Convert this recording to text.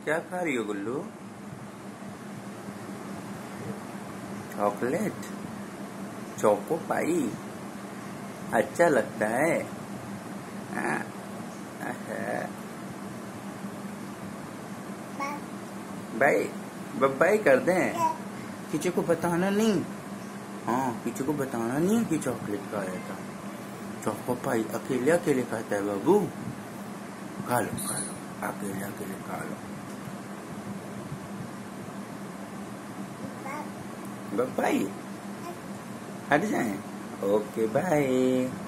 क्या खा रही हो गुल्लू? चॉकलेट, चोको पाई अच्छा लगता है। हाँ, बाय बाय कर दें। किसी को बताना नहीं। हाँ, किसी को बताना नहीं कि चॉकलेट खाया था। चोको पाई अकेले अकेले खाता है बाबू। खा लो अकेले अकेले खा लो। बाय हट जाए। Okay bye.